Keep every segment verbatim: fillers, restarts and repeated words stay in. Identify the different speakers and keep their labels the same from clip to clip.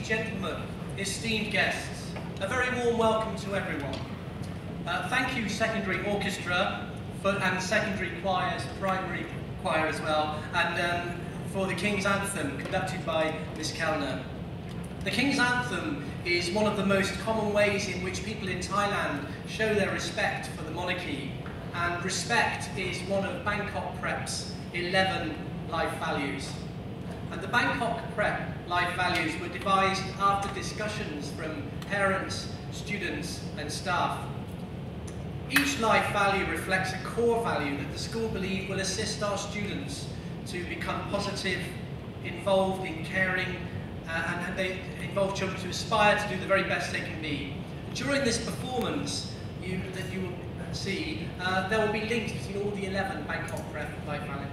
Speaker 1: ladies, gentlemen, esteemed guests, a very warm welcome to everyone. Uh, thank you, secondary orchestra, for, and secondary choirs, primary choir as well, and um, for the King's Anthem, conducted by Miss Kellner. The King's Anthem is one of the most common ways in which people in Thailand show their respect for the monarchy, and respect is one of Bangkok Prep's eleven life values. And the Bangkok Prep life values were devised after discussions from parents, students and staff. Each life value reflects a core value that the school believe will assist our students to become positive, involved in caring, uh, and they involve children to aspire to do the very best they can be. During this performance you, that you will see, uh, there will be links between all the eleven Bangkok Prep life values.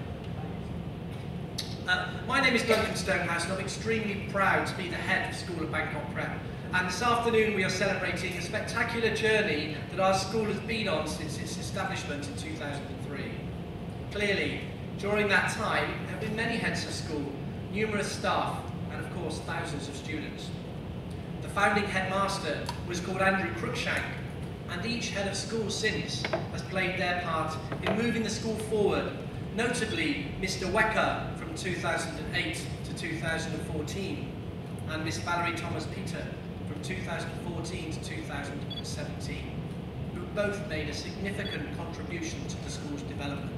Speaker 1: Uh, my name is Duncan Stonehouse and I'm extremely proud to be the head of School of Bangkok Prep. And this afternoon we are celebrating a spectacular journey that our school has been on since its establishment in two thousand three. Clearly, during that time, there have been many heads of school, numerous staff, and of course thousands of students. The founding headmaster was called Andrew Cruikshank, and each head of school since has played their part in moving the school forward, notably Mister Wecker from two thousand eight to two thousand fourteen, and Miss Valerie Thomas-Peter from two thousand fourteen to two thousand seventeen, who both made a significant contribution to the school's development.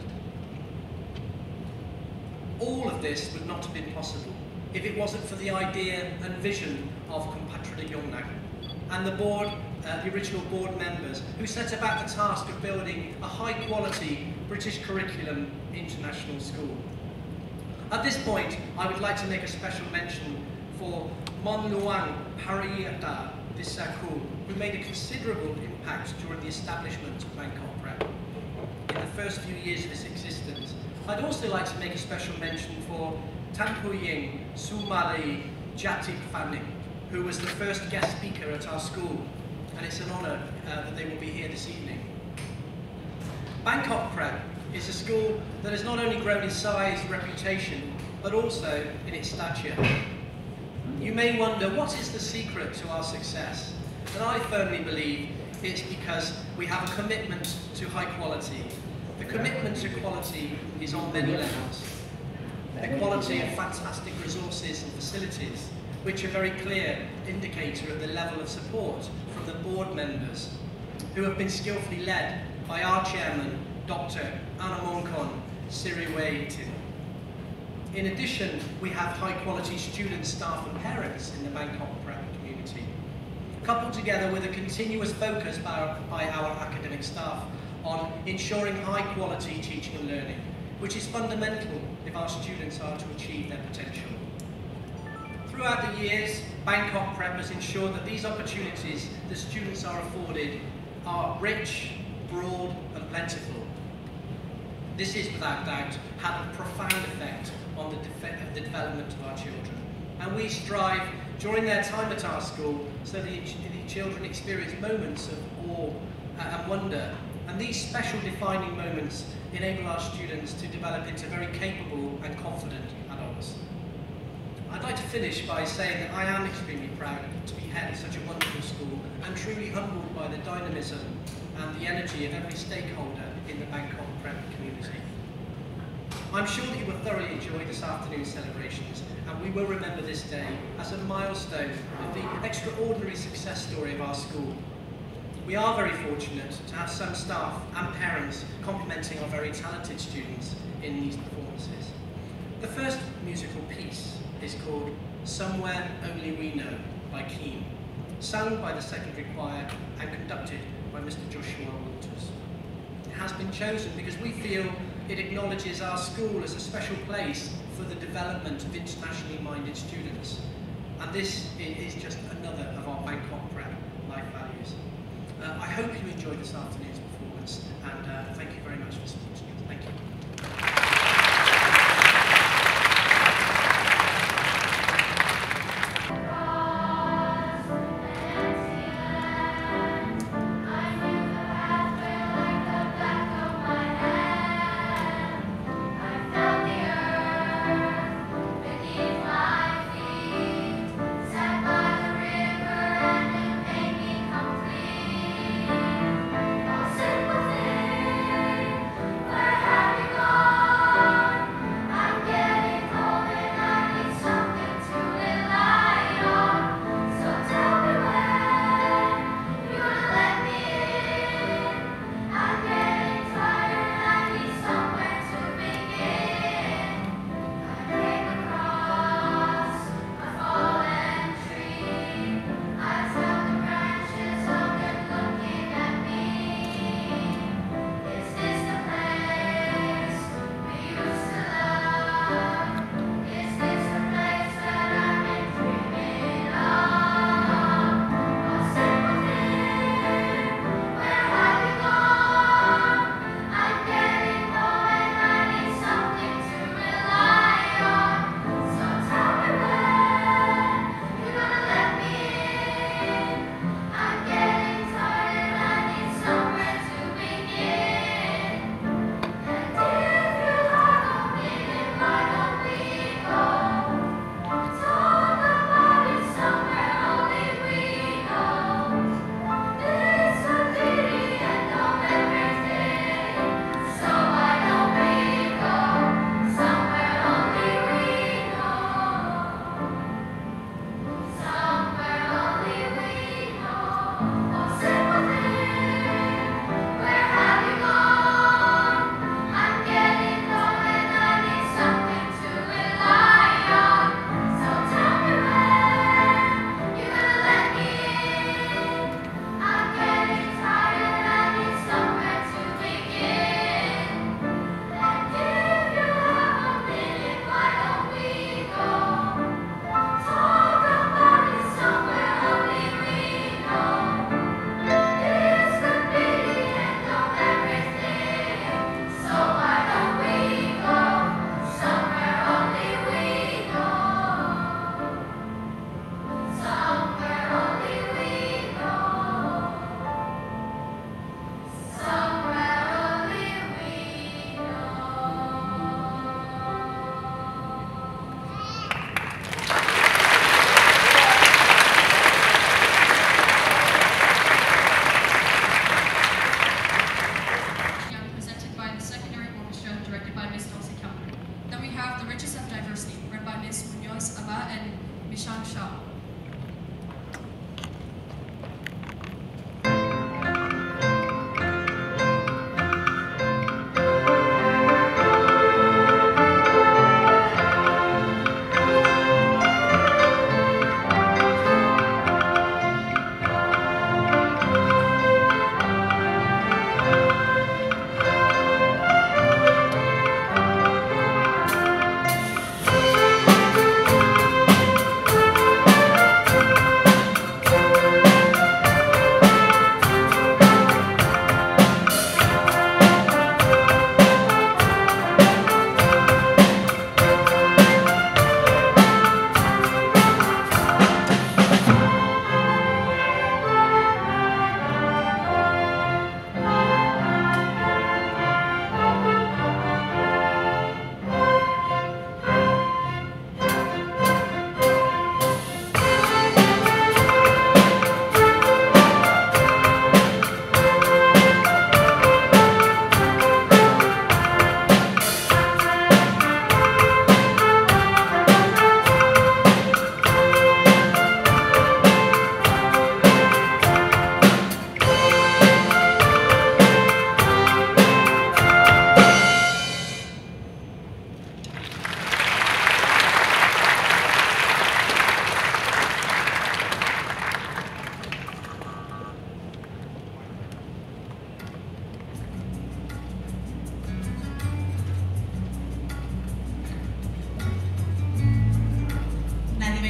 Speaker 1: All of this would not have been possible if it wasn't for the idea and vision of Compatriot Yongnak and the board, uh, the original board members, who set about the task of building a high-quality British curriculum international school. At this point, I would like to make a special mention for Mon Luang Pariyata Disakul, who made a considerable impact during the establishment of Bangkok Prep in the first few years of its existence. I'd also like to make a special mention for Tampuying Sumari Jatik Fanning, who was the first guest speaker at our school, and it's an honour uh, that they will be here this evening. Bangkok Prep is a school that has not only grown in size and reputation, but also in its stature. You may wonder, what is the secret to our success? And I firmly believe it's because we have a commitment to high quality. The commitment to quality is on many levels. The quality of fantastic resources and facilities, which are a very clear indicator of the level of support from the board members, who have been skillfully led by our chairman, Doctor Anamongkon Siriwaitin. In addition, we have high-quality students, staff and parents in the Bangkok Prep community, coupled together with a continuous focus by our, by our academic staff on ensuring high-quality teaching and learning, which is fundamental if our students are to achieve their potential. Throughout the years, Bangkok Prep has ensured that these opportunities that students are afforded are rich, broad and plentiful. This is, without doubt, had a profound effect on the, de the development of our children. And we strive, during their time at our school, so that the children experience moments of awe and wonder. And these special defining moments enable our students to develop into very capable and confident adults. I'd like to finish by saying that I am extremely proud to be head of such a wonderful school and truly humbled by the dynamism and the energy of every stakeholder in the Bangkok Prep community. I'm sure that you will thoroughly enjoy this afternoon's celebrations, and we will remember this day as a milestone of the extraordinary success story of our school. We are very fortunate to have some staff and parents complimenting our very talented students in these performances. The first musical piece is called Somewhere Only We Know by Keane, sung by the secondary choir and conducted by Mister Joshua Walters. It has been chosen because we feel it acknowledges our school as a special place for the development of internationally minded students. And this is just another of our Bangkok Prep life values. Uh, I hope you enjoyed this afternoon's performance, and uh, thank you very much for supporting it. Thank you.
Speaker 2: Set by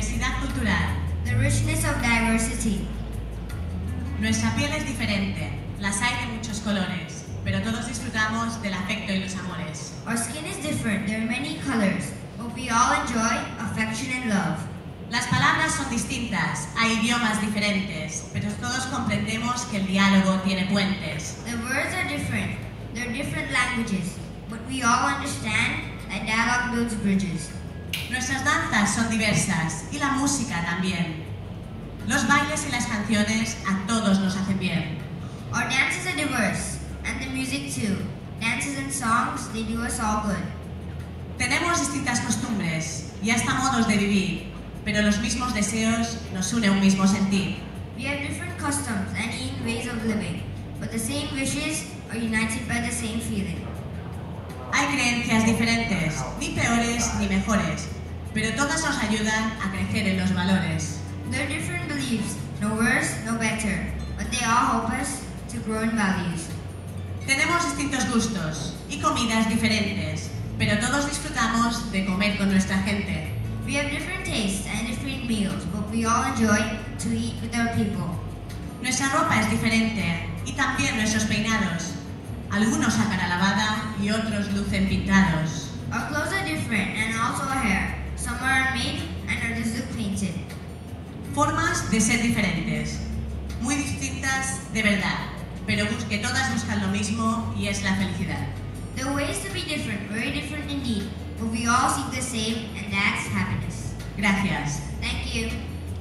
Speaker 2: diversidad cultural.
Speaker 3: The richness of diversity.
Speaker 2: Nuestra piel es diferente, las hay de muchos colores, pero todos disfrutamos del afecto y los amores.
Speaker 3: Our skin is different, there are many colors, but we all enjoy affection and love.
Speaker 2: Las palabras son distintas, hay idiomas diferentes, pero todos comprendemos que el diálogo tiene puentes.
Speaker 3: The words are different, there are different languages, but we all understand that dialogue builds bridges.
Speaker 2: Nuestras danzas son diversas y la música también. Los bailes y las canciones a todos nos hacen bien.
Speaker 3: Our dances are diverse, and the music too. Dances and songs, they do us all good.
Speaker 2: Tenemos distintas costumbres y hasta modos de vivir, pero los mismos deseos nos une un mismo sentir.
Speaker 3: We have different customs and even ways of living, but the same wishes are united by the same feeling.
Speaker 2: Hay creencias diferentes, ni peores ni mejores, pero todas nos ayudan a crecer en los valores.
Speaker 3: There are different beliefs, no worse, no better, but they all help us to grow in values.
Speaker 2: Tenemos distintos gustos y comidas diferentes, pero todos disfrutamos de comer con nuestra gente.
Speaker 3: We have different tastes and different meals, but we all enjoy to eat with our people.
Speaker 2: Nuestra ropa es diferente y también nuestros peinados. Algunos a cara lavada y otros lucen pintados.
Speaker 3: Our clothes are different and also our hair. Some are handmade and others look painted.
Speaker 2: Formas de ser diferentes, muy distintas de verdad, pero que todas buscan lo mismo y es la felicidad.
Speaker 3: There are ways to be different, very different indeed, but we all seek the same, and that's happiness.
Speaker 2: Gracias.
Speaker 3: Thank you.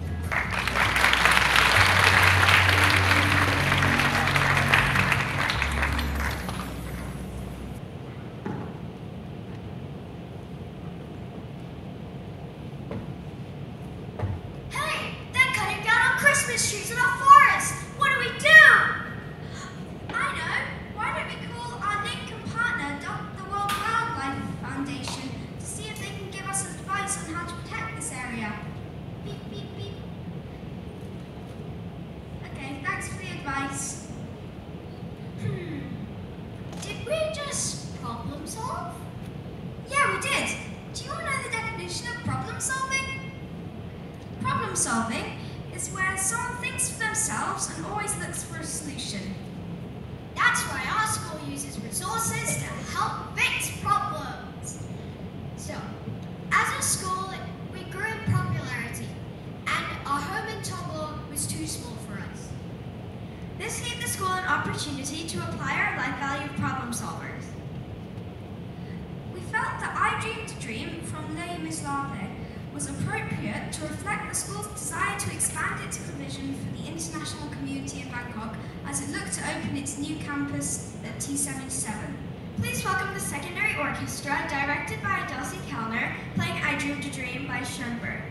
Speaker 4: Hey, they're cutting down on Christmas trees in our forest. What do we do? I know. Why don't we call our Lincoln partner, the World Wildlife Foundation, to see if they can give us advice on how to protect this area? Beep, beep, beep. Okay, thanks for the advice. Hmm. Did we just problem solve? Yeah, we did. Do you all know the definition of problem solving? Problem solving is where someone thinks for themselves and always looks for a solution. That's why our school uses resources to help fix problems. So, as a school, we grew in popularity, and our home in Togo was too small for us. This gave the school an opportunity to apply our life value of problem solvers. We felt that I Dream to Dream from Les Mislaves was appropriate to reflect the school's desire to expand its provision for the international community in Bangkok as it looked to open its new campus at T seventy-seven. Please welcome the secondary orchestra directed by Dulcie Kellner, playing I Dream to Dream by Schoenberg.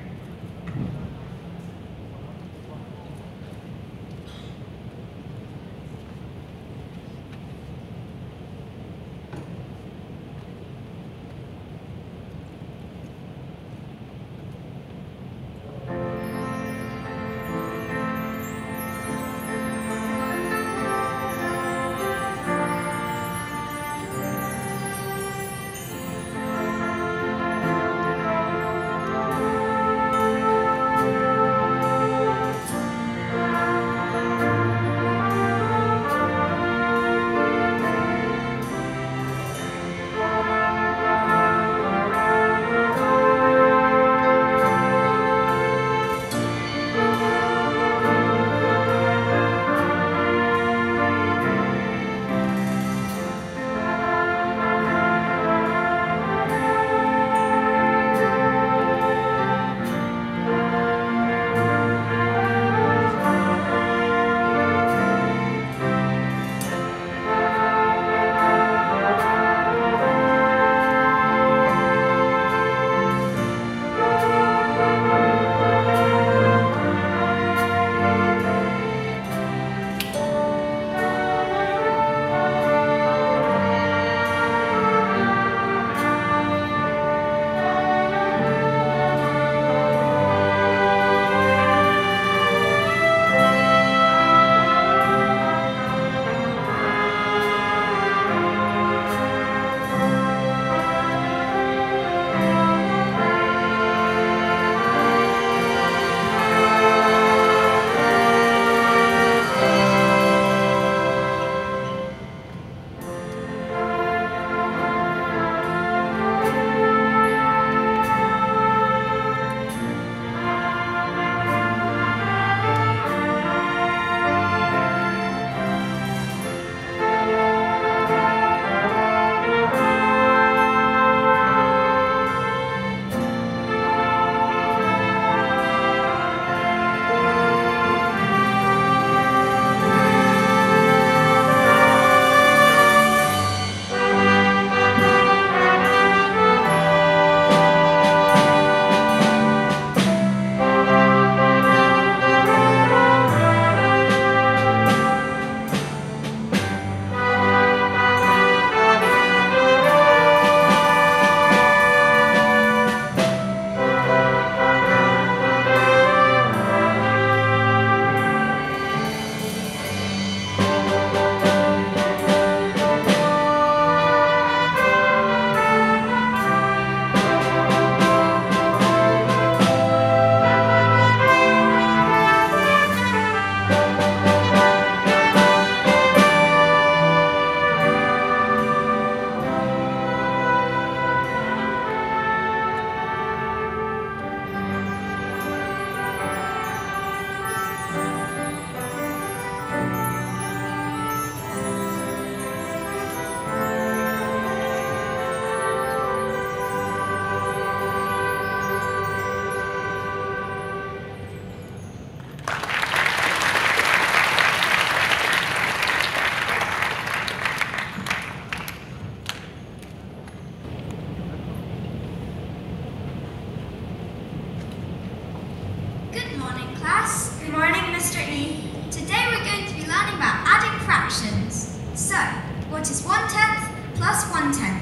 Speaker 4: What is one tenth plus one tenth?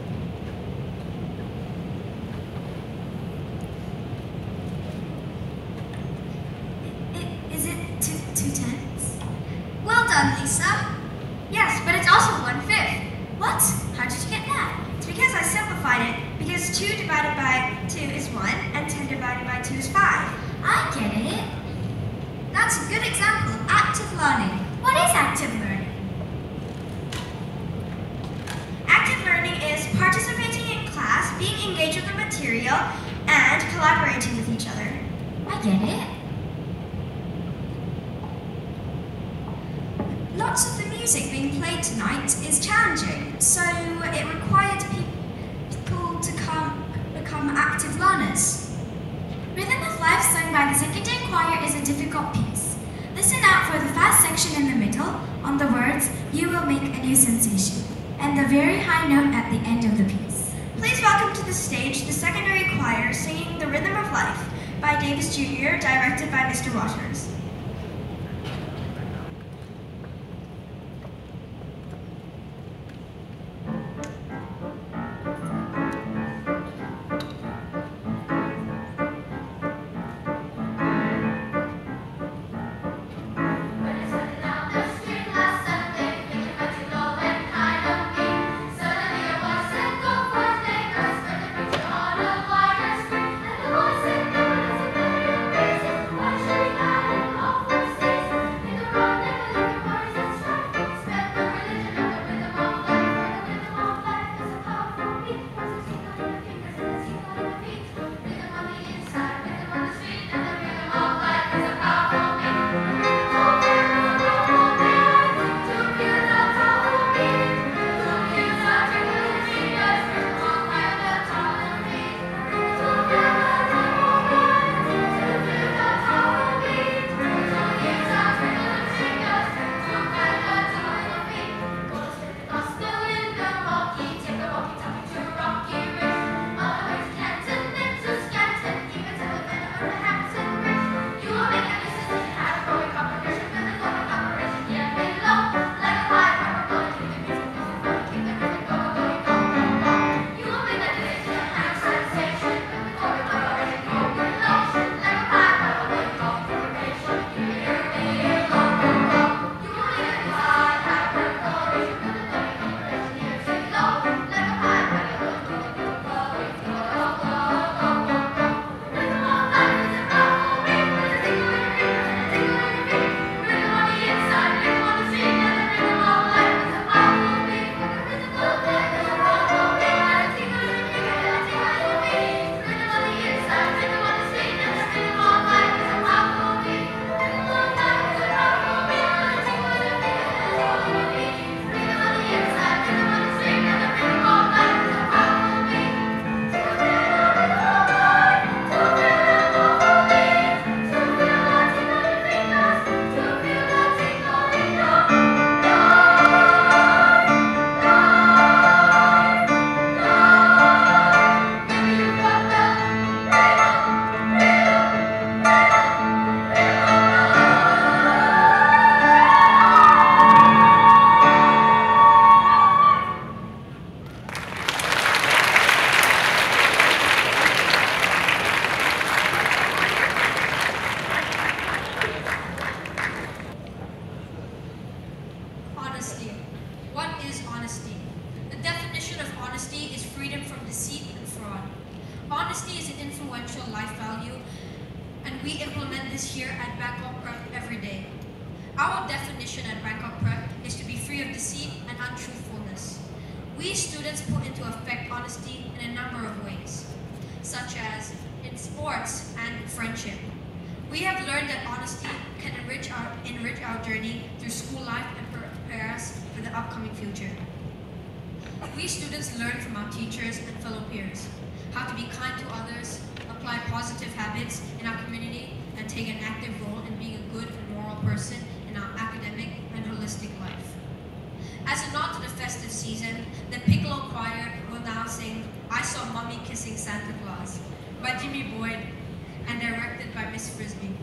Speaker 4: Is it two, two tenths? Well done, Lisa. Yes, but it's also one fifth. What? How did you get that? It's because I simplified it, because two divided by two is one, and ten divided by two is five. I get it. That's a good example of active learning. What is active learning? Active learning is participating in class, being engaged with the material, and collaborating with each other. I get it. Lots of the music being played tonight is challenging, so it required people to come, become active learners. Rhythm of Life sung by the secondary choir is a difficult piece. Listen out for the fast section in the middle on the words, "You will make a new sensation," and the very high note at the end of the piece. Please welcome to the stage the secondary choir singing The Rhythm of Life by Davis Junior, directed by Mister Waters.
Speaker 5: Honesty is an influential life value, and we implement this here at Bangkok Prep every day. Our definition at Bangkok Prep is to be free of deceit and untruthfulness. We students put into effect honesty in a number of ways, such as in sports and friendship. We have learned that honesty can enrich our, enrich our journey through school life and prepare us for the upcoming future. We students learn from our teachers and fellow peers how to be kind to others, apply positive habits in our community, and take an active role in being a good and moral person in our academic and holistic life. As a nod to the festive season, the Piccolo Choir will now sing "I Saw Mommy Kissing Santa Claus" by Jimmy Boyd and directed by Miss Frisbee.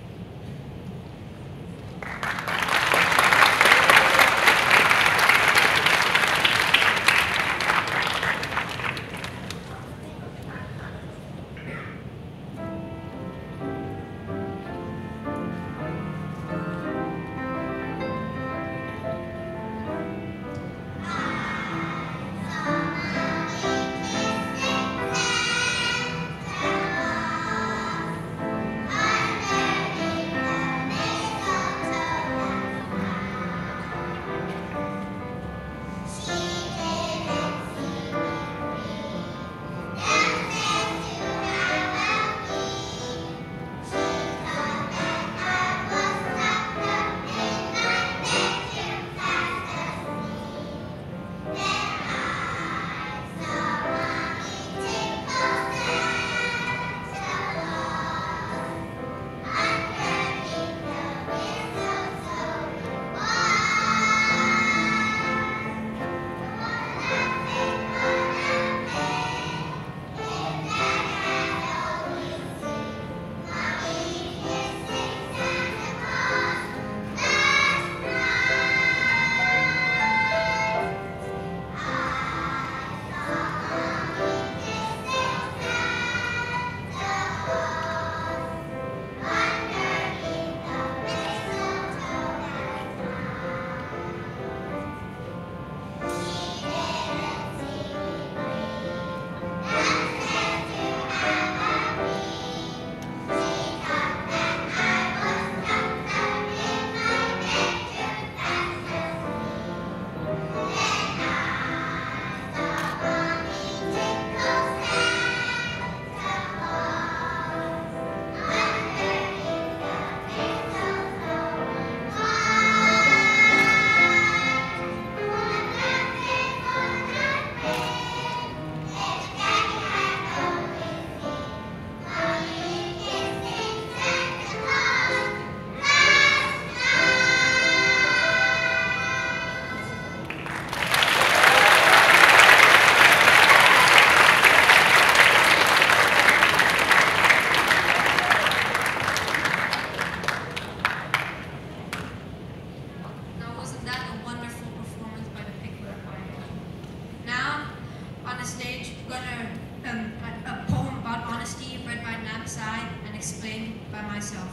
Speaker 5: the stage, we're gonna um, a, a poem about honesty read by Nam Sai and explained by myself.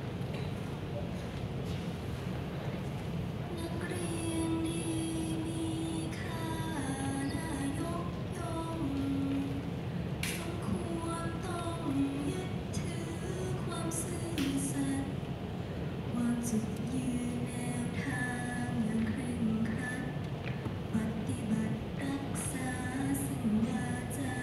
Speaker 6: นักเรียนดีมีค่านายกย่อมสมควรต้องยึดถือความซื่อสัตย์วางจุดยืนแนวทางอย่างเคร่งครัดปฏิบัติรักษาสัญญาจา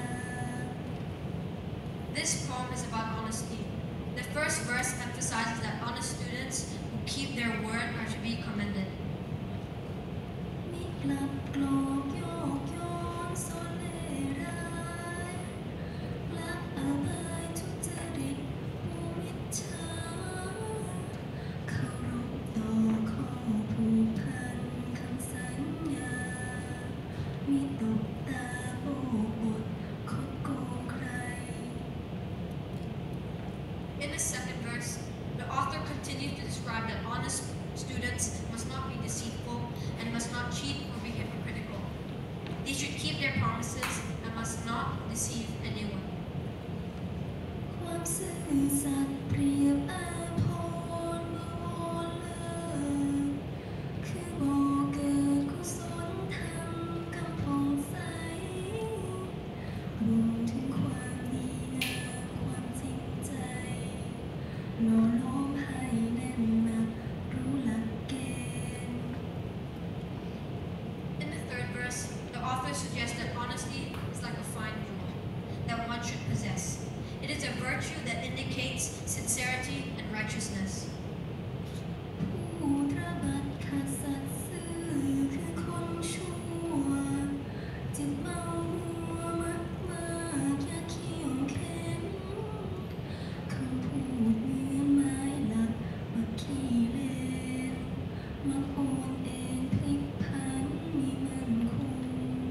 Speaker 5: This poem is about honesty. The first verse emphasizes that honest students who keep their word are to be commended.
Speaker 6: มิกลับกลอกยอกย้อนซ่อนเล่ร้ายละอายทุจริตผู้มิจฉาเคารพต่อข้อผูกพันคำสัญญามิตกตาโบกบดคดโกงใคร
Speaker 5: In the second verse, the author continues to describe that honest students must not be deceitful and must not cheat or be hypocritical. They should keep their promises and must not deceive anyone.
Speaker 6: ความซื่อสัตย์เปรียบอาภรณ์บวรเลิศคือบ่อเกิดกุศลธรรมกำผ่องใสบ่งถึงความดีงามความจริงใจหล่อล้อมให้แน่นหนักรู้หลักเกณฑ์
Speaker 5: In the third verse, the author suggests that honesty is like a fine jewel that one should possess. It is a virtue that indicates sincerity and righteousness.
Speaker 6: ผู้ตระบัดขัดสัตย์ซื่อคือคนชั่วจิตเมามัวมักมากอย่าเขี้ยวแข็งคำพูดเหมือนไม้หลักมักขี้เล่นมักโอนเอ็นพลิกผันมีมั่นคง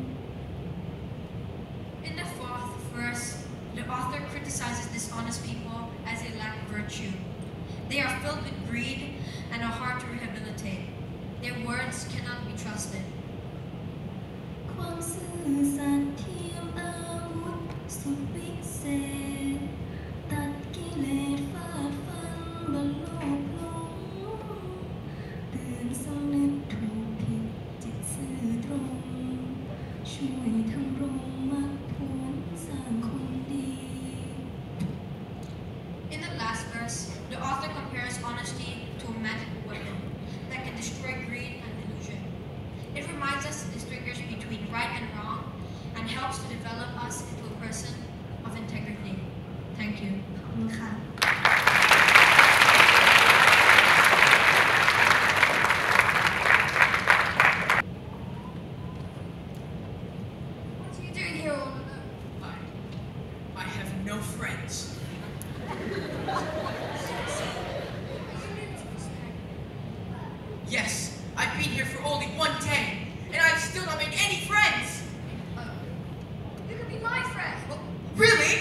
Speaker 5: In the fourth verse, the author criticizes dishonest people as they lack virtue. They are filled with greed and are hard to rehabilitate. Their words cannot be trusted.
Speaker 6: ความซื่อสัตย์เทียมอาวุธสุดวิเศษตัดกิเลสฟาดฟันบนโลกหลงเตือนสำนึกถูกผิดจิตซื่อตรงช่วยทำรงมรรคผลสร้างคนดี
Speaker 5: In the last verse, the author compares honesty to a magic weapon that can destroy greed and illusion. It reminds us to distinguish between right and wrong and helps to develop us into a person of integrity. Thank you.
Speaker 6: ขอบคุณค่ะ
Speaker 4: What are you doing here all alone?
Speaker 7: I, I have no friends.
Speaker 4: Are you new to this town?
Speaker 7: Yes, I've been here for only one day, and I've still not made any friends.
Speaker 4: Oh, you could be my friend.
Speaker 7: Well, really?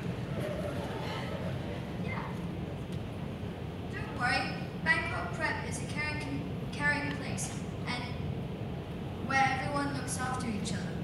Speaker 4: Yeah. Don't worry, Bangkok Prep is a caring, caring place, and where everyone looks after each other.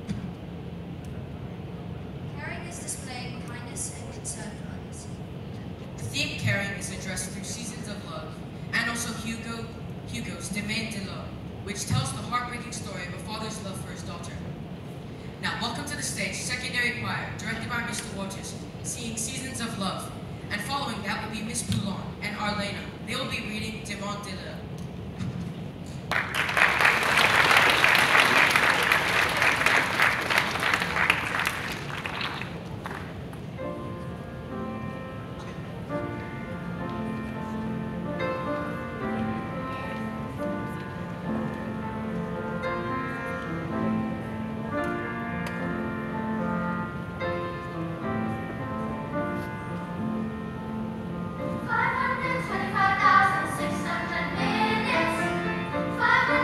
Speaker 4: Caring is displaying kindness and concern for others.
Speaker 7: The theme Caring is addressed through Seasons of Love, and also Hugo, Hugo's Demain de L'Eau, which tells the heartbreaking story of a father's love for his daughter. Now, welcome to the stage, Secondary Choir, directed by Mister Waters, singing Seasons of Love. And following that will be Miss Poulon and Arlena. They will be reading Demain de L'Eau.
Speaker 8: Five hundred twenty-five thousand six hundred minutes. Five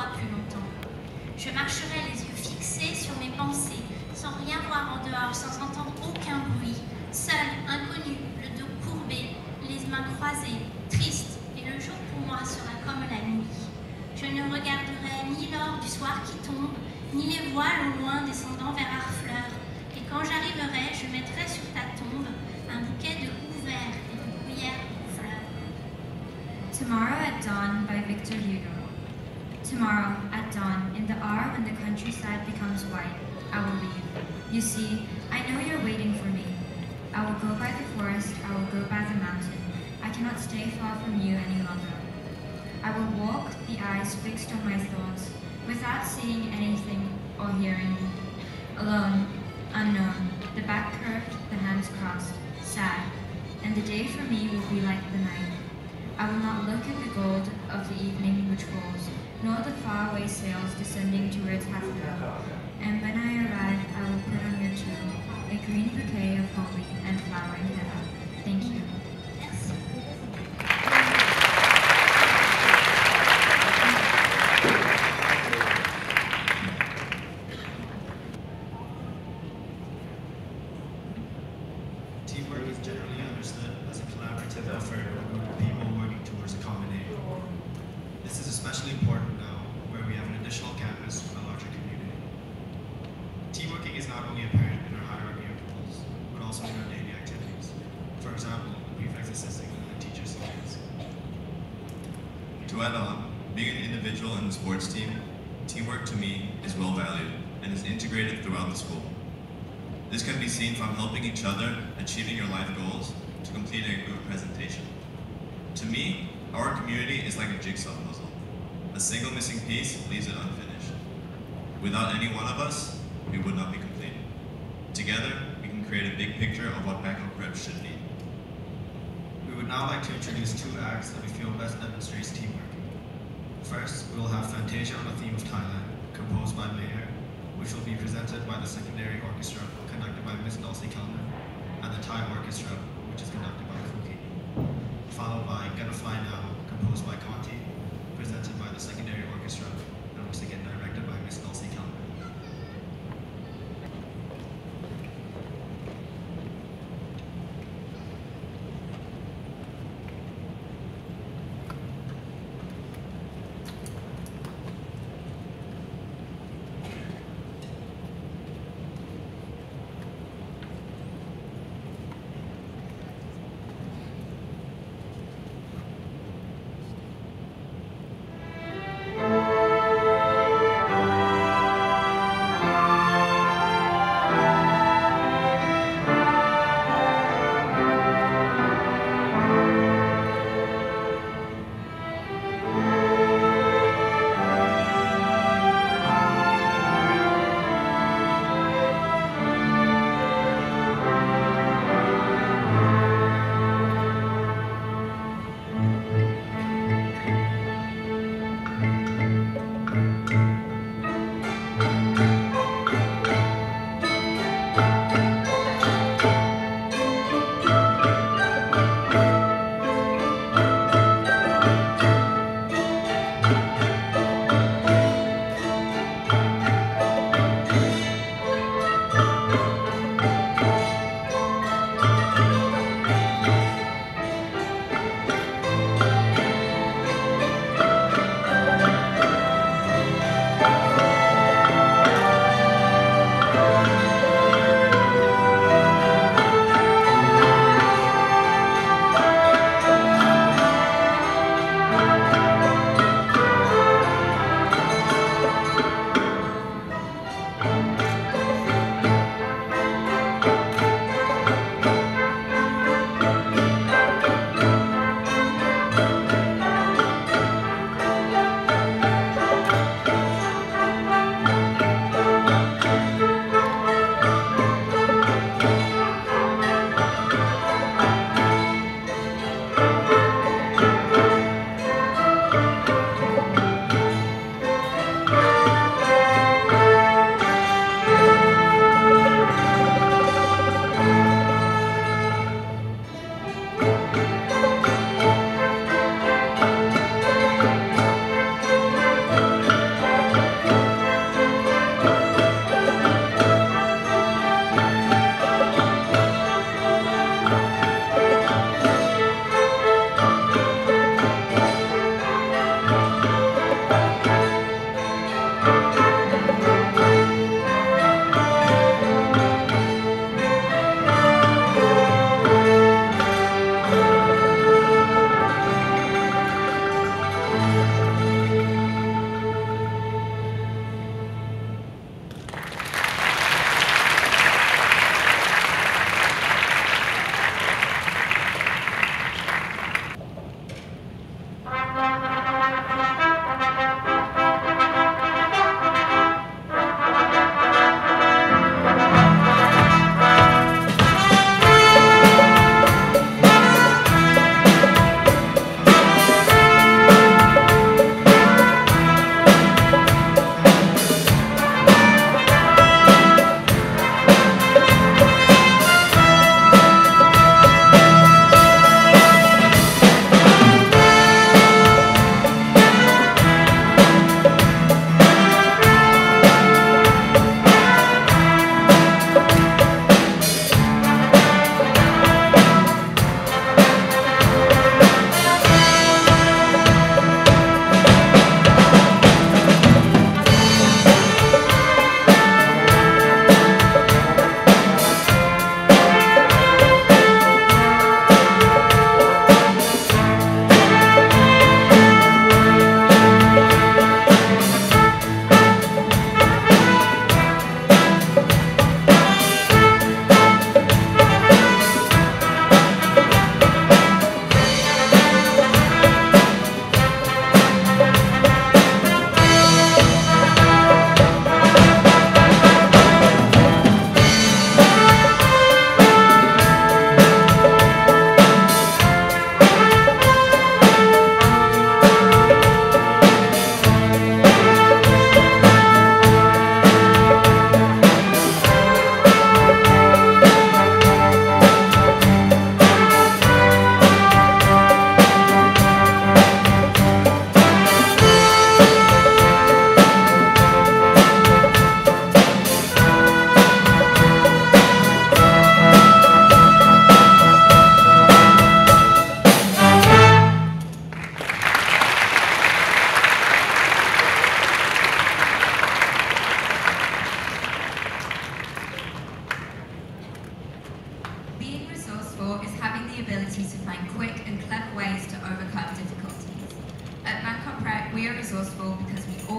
Speaker 8: fois plus longtemps. Je marcherai les yeux fixés sur mes pensées, sans rien voir en dehors, sans entendre aucun bruit, seul, inconnu, le dos courbé, les mains croisées, triste, et le jour pour moi sera comme la nuit. Je ne regarderai ni l'or du soir qui tombe, ni les voiles au loin descendant vers Harfleur, et quand j'arriverai, je mettrai sur ta tombe un bouquet de houes verts et de bruyères aux fleurs.
Speaker 3: Tomorrow at Dawn by Victor Hugo. Tomorrow at dawn, in the hour when the countryside becomes white, I will leave. You see, I know you're waiting for me. I will go by the forest, I will go by the mountain. I cannot stay far from you any longer. I will walk, the eyes fixed on my thoughts, without seeing anything or hearing. Alone, unknown, the back curved, the hands crossed, sad, and the day for me will be like the night. I will not look at the gold of the evening which falls, nor the faraway sails descending towards Halfway. And when I arrive, I will put on your tomb a green bouquet of holly and flowering heather. Thank you.
Speaker 8: Merci.
Speaker 9: Teamwork is generally understood as a collaborative effort of a group of people working towards a common aim. This is especially important now, where we have an additional campus with a larger community. Teamworking is not only apparent in our hierarchy of roles, but also in our daily activities. For example, the prefects assisting in the teacher's science.
Speaker 10: To add on, being an individual in the sports team, teamwork to me is well valued and is integrated throughout the school. This can be seen from helping each other, achieving your life goals, to completing a group presentation. To me, our community is like a jigsaw puzzle. A single missing piece leaves it unfinished. Without any one of us, we would not be complete. Together, we can create a big picture of what Bangkok Prep should be.
Speaker 9: We would now like to introduce two acts that we feel best demonstrates teamwork. First, we will have Fantasia on the theme of Thailand, composed by Mayer, which will be presented by the secondary orchestra, conducted by Miss Dulcie Kellner, and the Thai orchestra, which is conducted by Kuki. Followed by Gonna Fly Now, composed by Conti, presented by the secondary orchestra, and once again directed by Miss Dulcie Kellner.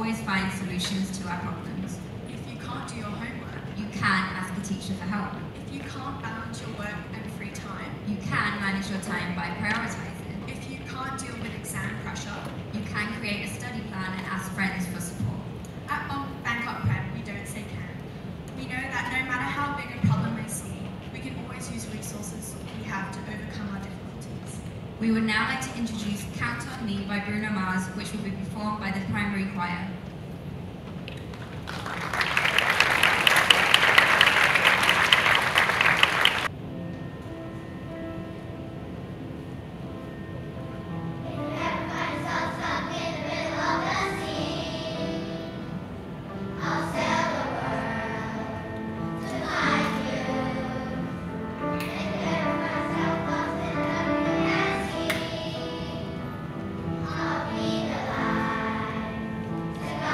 Speaker 11: always find solutions to our problems.
Speaker 12: If you can't do your homework,
Speaker 11: You can ask a teacher for help.
Speaker 12: if you can't balance your work and free time,
Speaker 11: You can manage your time by prioritizing.
Speaker 12: if you can't deal with exam pressure,
Speaker 11: You can create a study plan and ask friends for support.
Speaker 12: at Bangkok Prep we don't say can. We know that no matter how big a problem may seem, we can always use resources we have to overcome our difficulties.
Speaker 11: We would now like to introduce Count on Me by Bruno Mars, which will be performed by the primary choir.
Speaker 13: I'll be the light.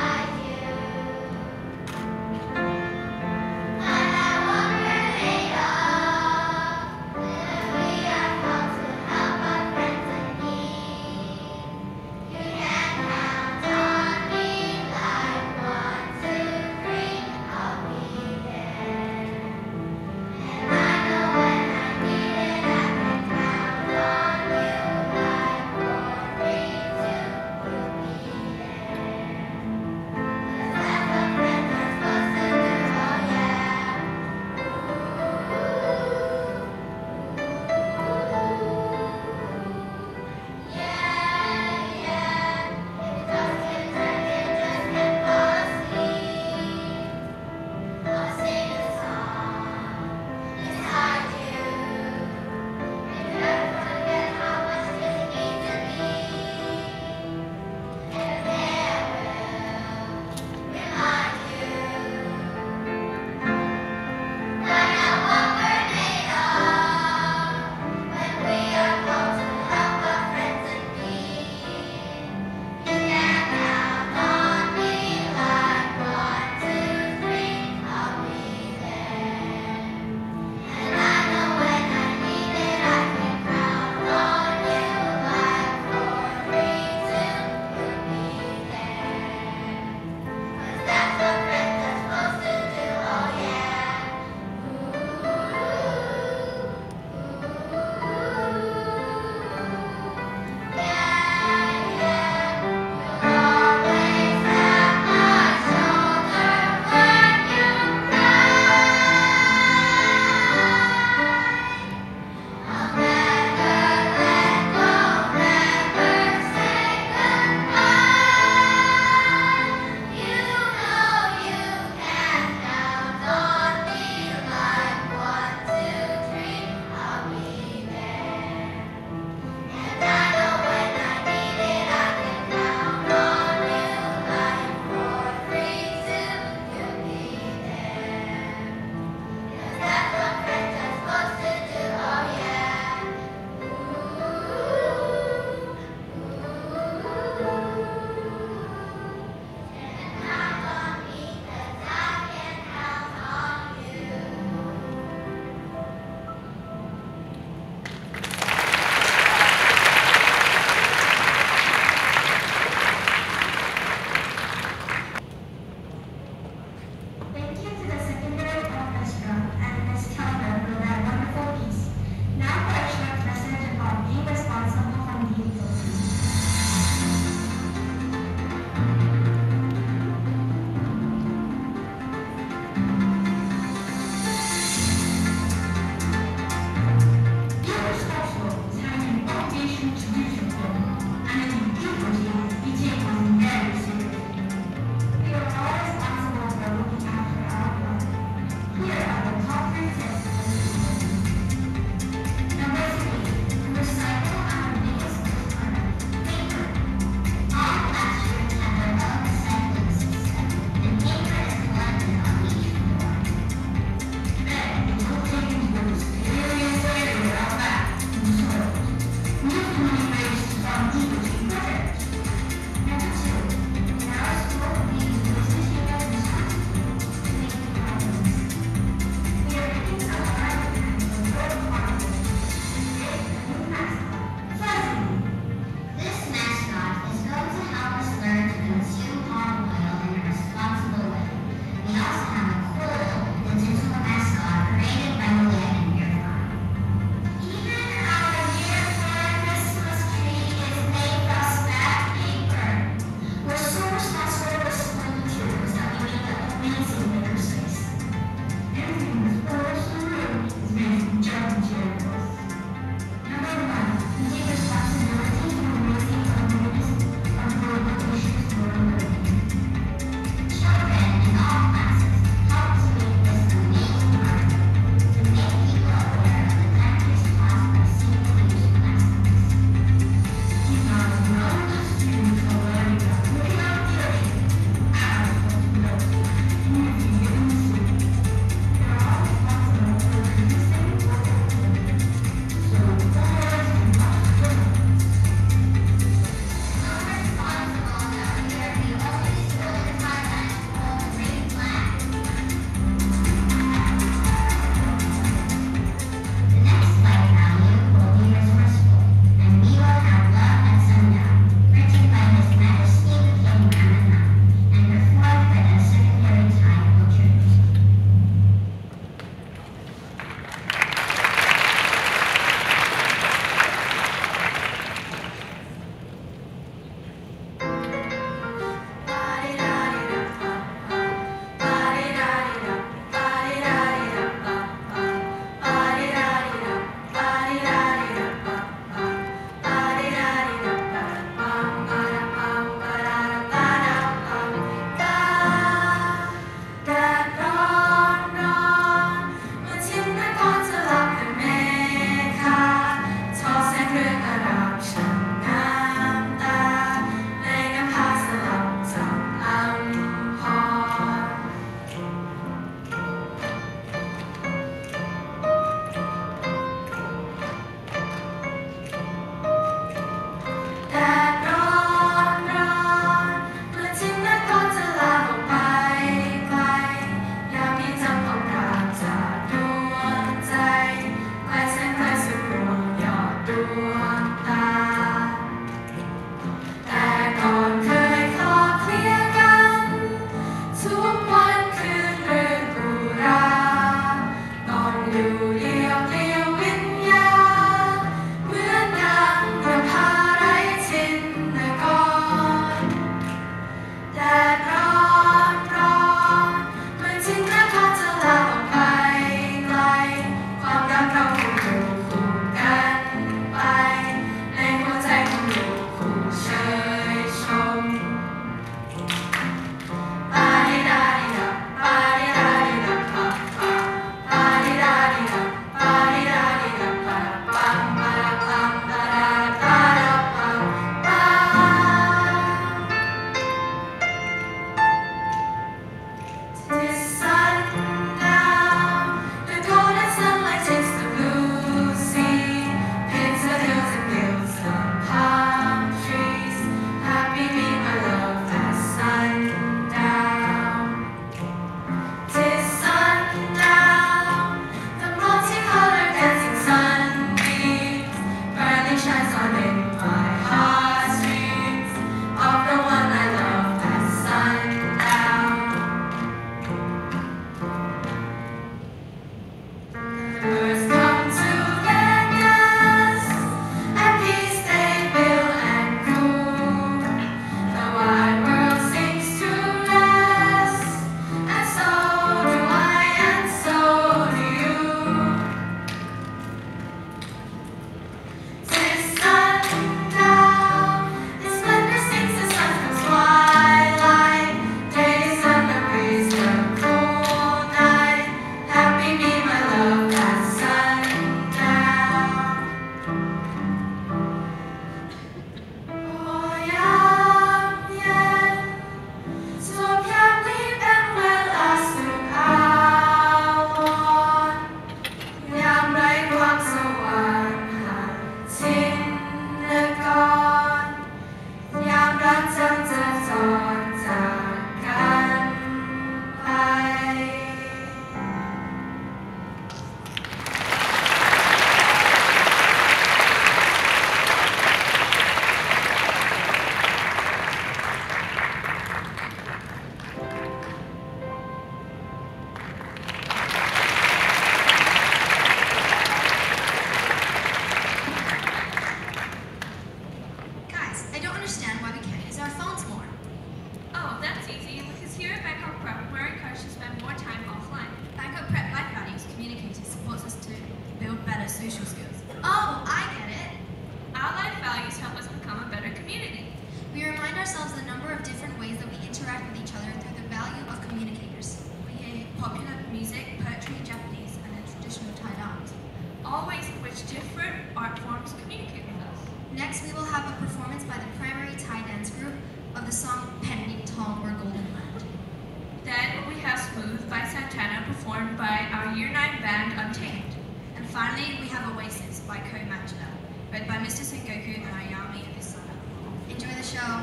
Speaker 12: social skills.
Speaker 4: Oh, I get it.
Speaker 12: Our life values help us become a better community.
Speaker 4: We remind ourselves the number of different ways that we interact with each other through the value of communicators.
Speaker 12: We hear popular music, poetry, Japanese, and then traditional Thai dance. All ways in which different art forms communicate with us.
Speaker 4: Next, we will have a performance by the primary Thai dance group of the song Penny Tong or Golden Land.
Speaker 12: Then we have Smooth by Santana performed by our Year nine band Untamed.
Speaker 11: And finally, we have Oasis by Ko Machida, read by Mister Sengoku and Ayami Abisada.
Speaker 4: Enjoy the show.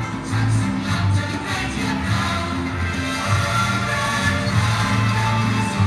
Speaker 6: Hãy subscribe cho kênh Ghiền Mì Gõ để không bỏ lỡ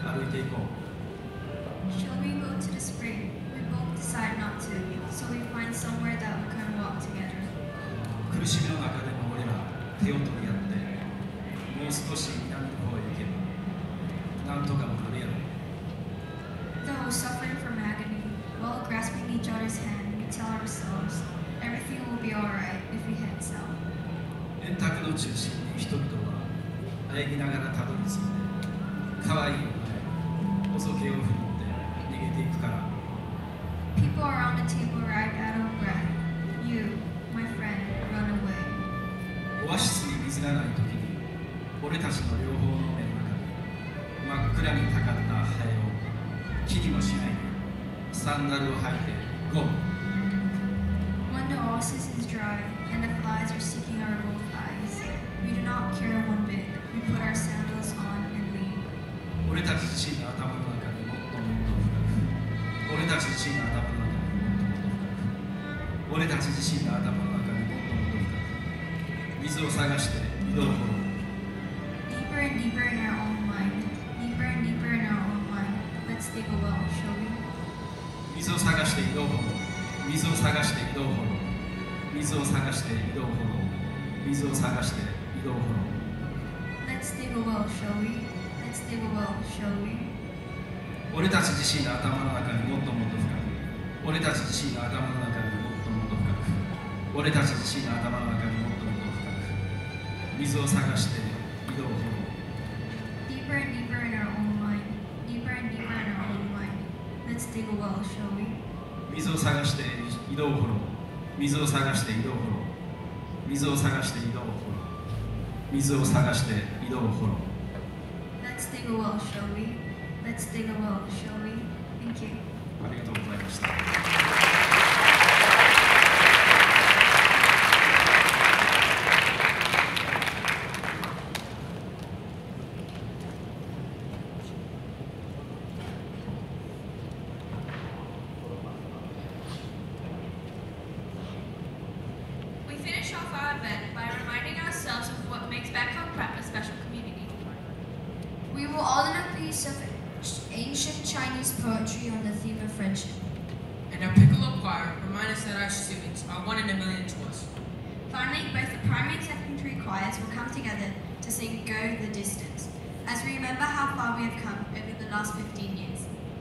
Speaker 13: 歩いていこう。
Speaker 11: Shall we go to the spring? We both decide not to, so we find somewhere that we can walk together.
Speaker 13: 苦しみの中でも俺ら手を取り合ってもう少し南の方へ行けばなんとかもなるやろ。
Speaker 11: Though suffering from agony, while grasping each other's hand, we tell ourselves everything will be alright if we head south.
Speaker 13: 円卓の中心に人々は喘ぎながらたどり着いて可愛いよね細毛を振って逃げていくから。
Speaker 11: People around the table arrive out of breath. You, my friend, run away.
Speaker 13: オアシスに水がない時に俺たちの両方の目の中に真っ暗にたかったハエを気にもしないでサンダルを履いてゴー。
Speaker 11: When the oasis is dry and the flies are seeking our both eyes, we do not care one bit. We put our sandals on and leave.
Speaker 13: 俺たち自身の頭の中にもっともっと深く俺たち自身の頭の中にもっともっと深く俺たち自身の頭の中にもっともっと深く水を探して井戸を掘ろう。
Speaker 11: Deeper and deeper in our own mind. Deeper and deeper in our own mind. Let's dig a well, shall we?
Speaker 13: 水を探して井戸を掘ろう。水を探して井戸を掘ろう。水を探して井戸を掘ろう。水を探して井戸を掘ろう。
Speaker 11: Let's dig a well, shall we? Let's dig a well, shall we?
Speaker 13: 俺たち自身の頭の中にもっともっと深く俺たち自身の頭の中にもっともっと深く俺たち自身の頭の中にもっともっと深く水を探して井戸を掘ろう。
Speaker 11: Deeper and deeper in our own mind. Deeper and deeper in our own mind. Let's dig a well, shall we?
Speaker 13: 水を探して井戸を掘ろう。水を探して井戸を掘ろう。水を探して井戸を掘ろう。水を探して井戸を掘ろう。
Speaker 11: Let's dig a well, shall we? Let's dig a well, shall we? Thank you.
Speaker 13: ありがとうございました。
Speaker 12: We finish off our event by reminding ourselves of what makes Bangkok Prep a special community.
Speaker 4: We will all learn a piece of ancient Chinese poetry on the theme of friendship.
Speaker 7: And our piccolo choir remind us that our students are one in a million to us.
Speaker 11: Finally, both the primary and secondary choirs will come together to sing Go the Distance, as we remember how far we have come over the last fifteen years.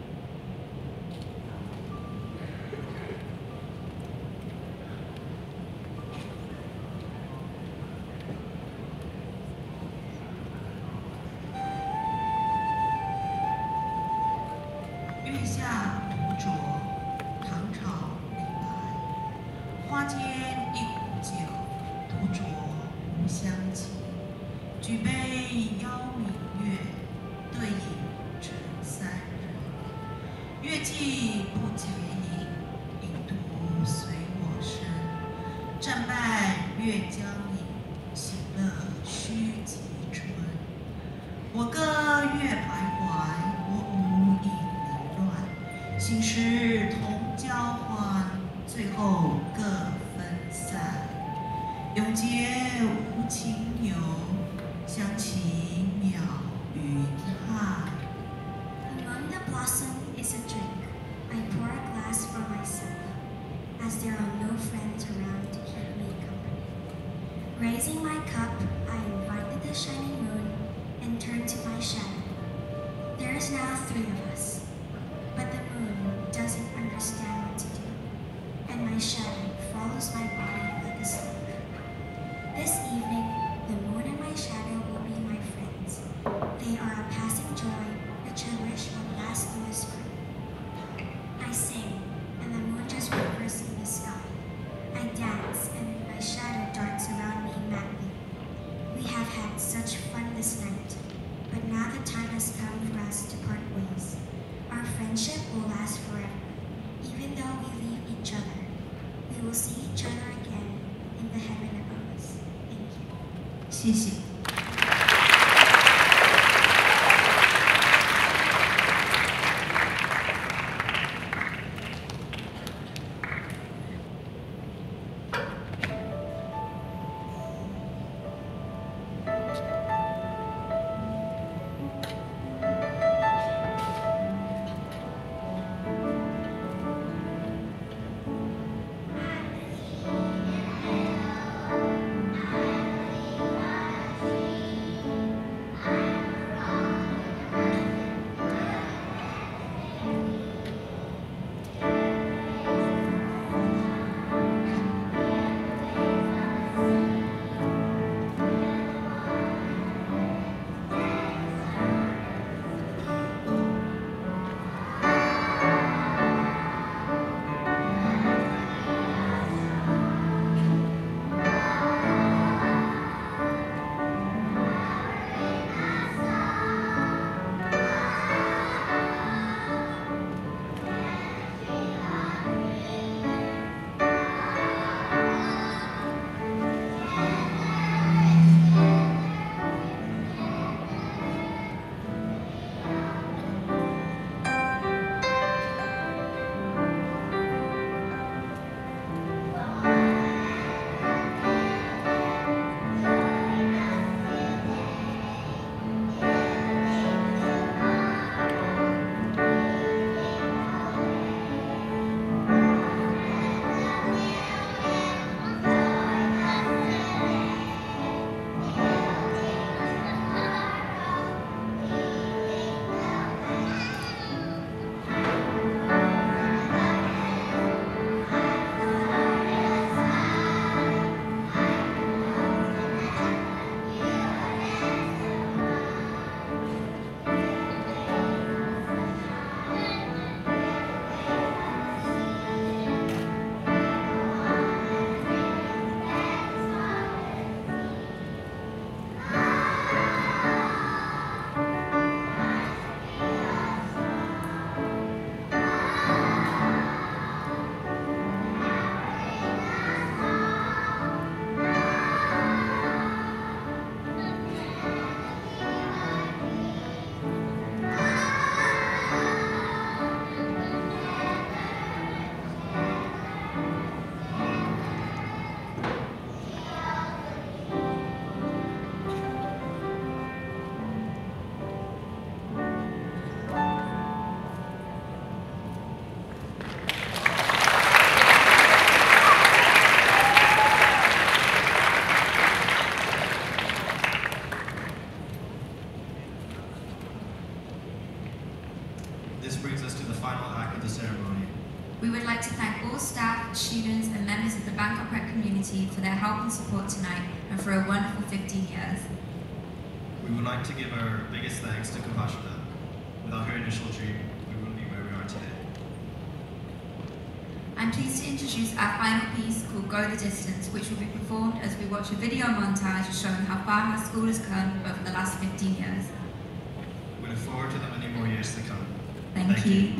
Speaker 4: Among the blossom is a drink. I pour a glass for myself, as there are no friends around to keep me company. Raising my cup, I invited the shining moon and turned to my shadow. There is now three of us, but the moon doesn't understand what to do, and my shadow follows my body like a slave. This evening, the moon and my shadow will be my friends. They are a passing joy, which I wish would last through the spring. I sing, and the moon just wavers in the sky. I dance, and my shadow darts around me madly. We have had such fun this night, but now the time has come for us to part ways. Our friendship will last forever, even though we leave each other. We will see each other again in the heaven above us. Thank you.
Speaker 6: 谢谢。
Speaker 4: 「
Speaker 9: final act of the ceremony.
Speaker 11: We would like to thank all staff, students and members of the Bangkok Prep community for their help and support tonight and for a wonderful fifteen years.
Speaker 9: We would like to give our biggest thanks to Kapashita. Without her initial dream, we wouldn't be where we are today.
Speaker 11: I'm pleased to introduce our final piece called Go the Distance, which will be performed as we watch a video montage showing how far our school has come over the last fifteen years.
Speaker 9: We look forward to the many more years to come.
Speaker 11: Thank,
Speaker 9: Thank
Speaker 11: you.
Speaker 9: you.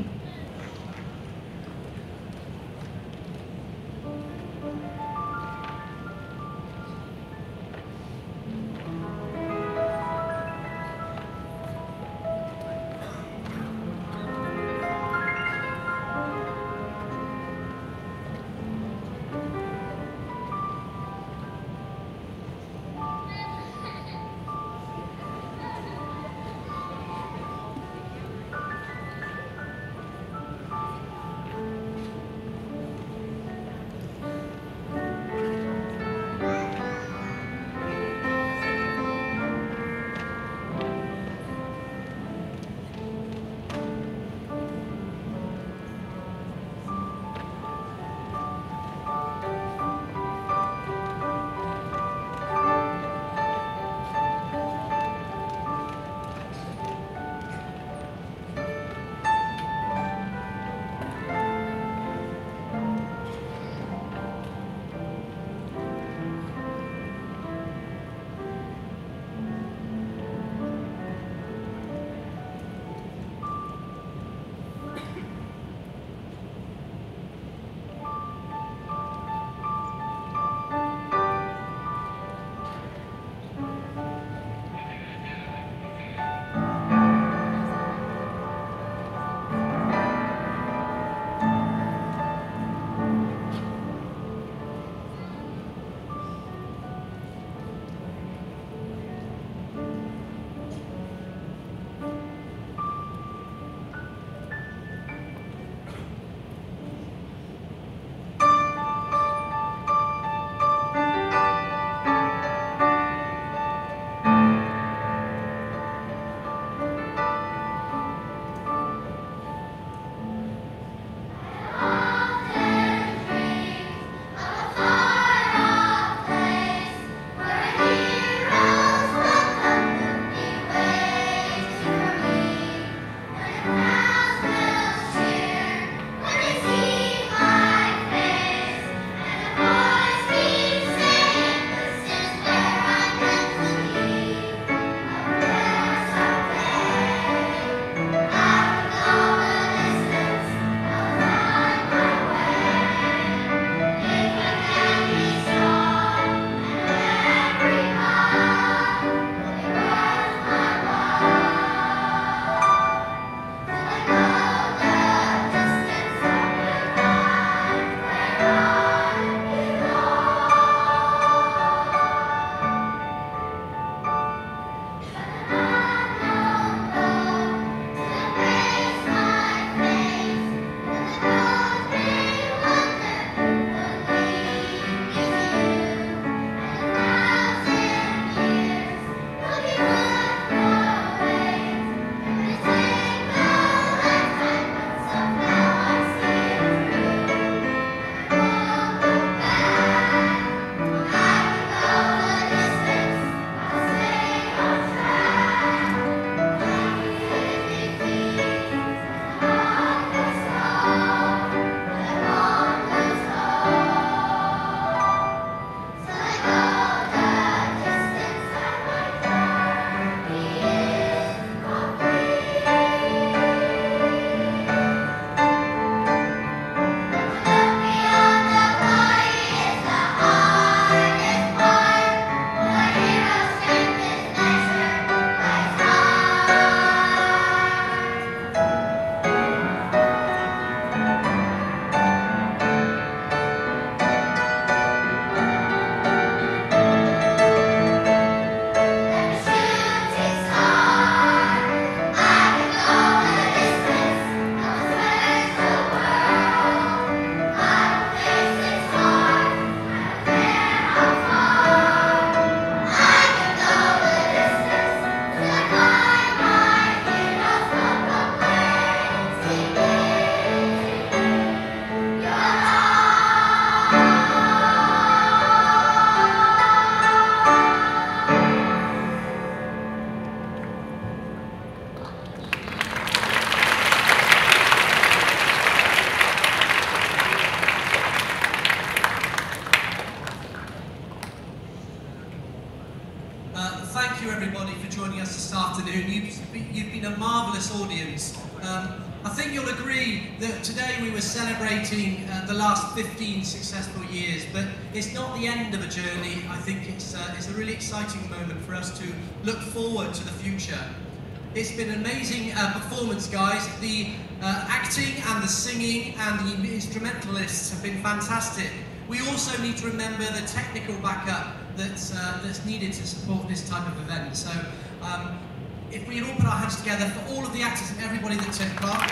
Speaker 1: I think you'll agree that today we were celebrating uh, the last fifteen successful years, but it's not the end of a journey. I think it's, uh, it's a really exciting moment for us to look forward to the future. It's been an amazing uh, performance, guys. The uh, acting and the singing and the instrumentalists have been fantastic. We also need to remember the technical backup that's, uh, that's needed to support this type of event. So, um, if we can all put our hands together for all of the actors and everybody that took part.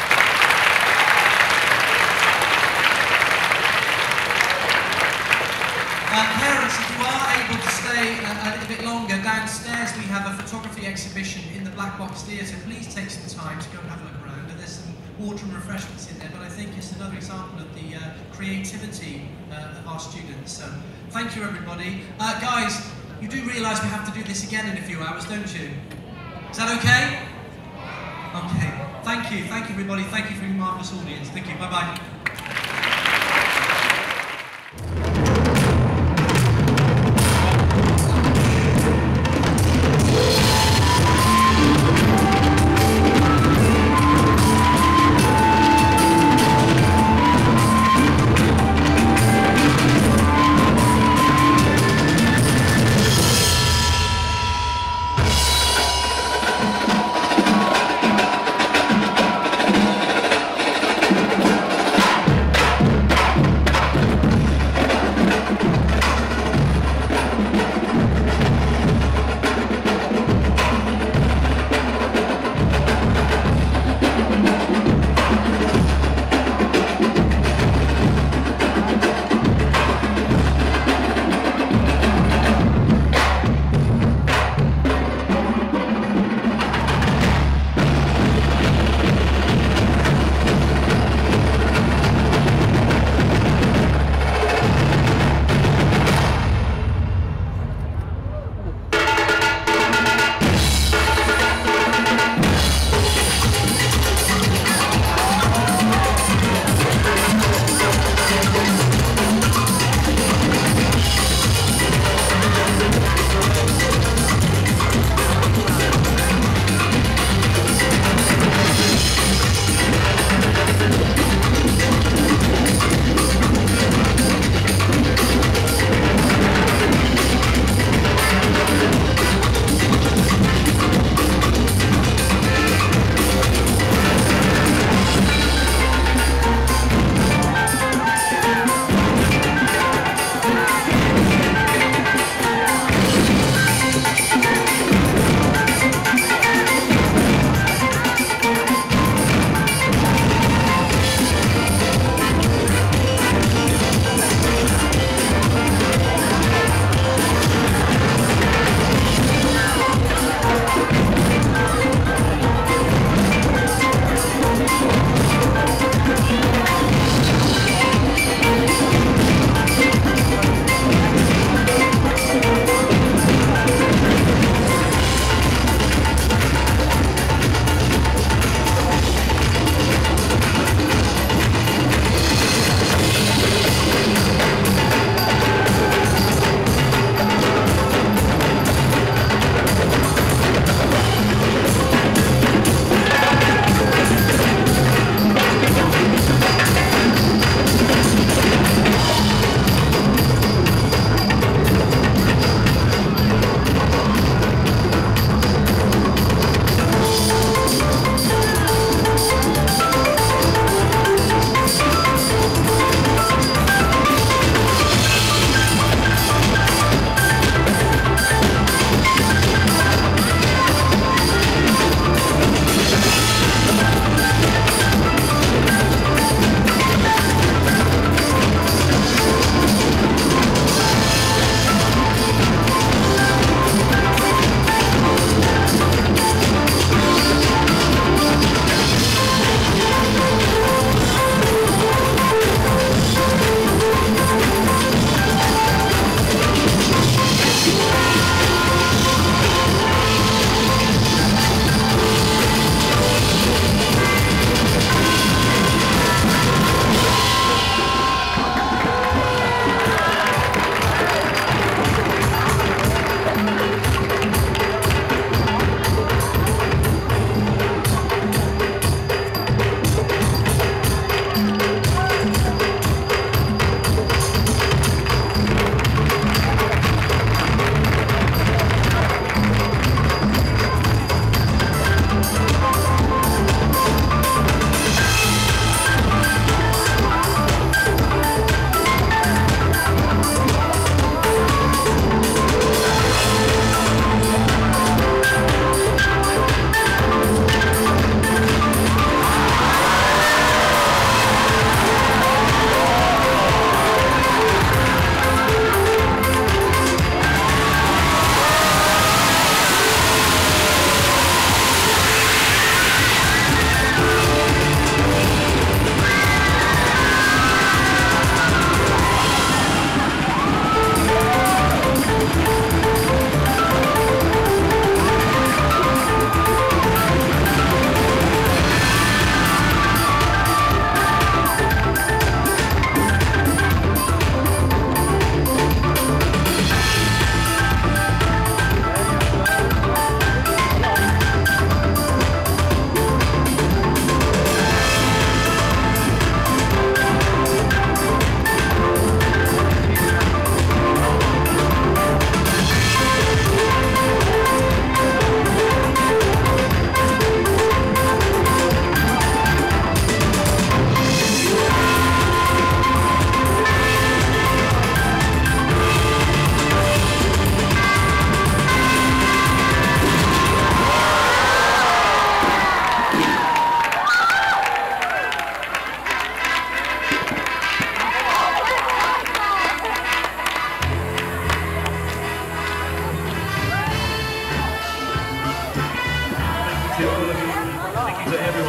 Speaker 1: Uh, parents, if you are able to stay a, a little bit longer, downstairs we have a photography exhibition in the Black Box Theatre. Please take some time to go and have a look around. There's some water and refreshments in there, but I think it's another example of the uh, creativity uh, of our students. So, thank you everybody. Uh, guys, you do realise we have to do this again in a few hours, don't you? Is that okay? Okay. Thank you. Thank you, everybody. Thank you for your marvellous audience. Thank you. Bye-bye.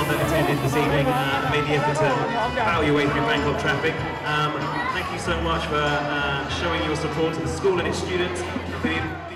Speaker 14: everyone that attended this evening uh, and made the effort to battle your way through Bangkok traffic. Um, thank you so much for uh, showing your support to the school and its students.